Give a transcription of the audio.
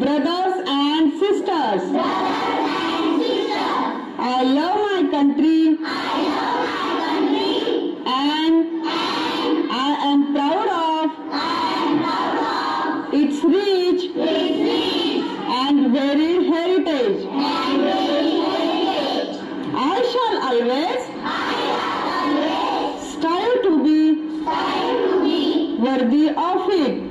Brothers and sisters, I love my country and I am proud of its rich and varied heritage. I shall always strive to be worthy of it.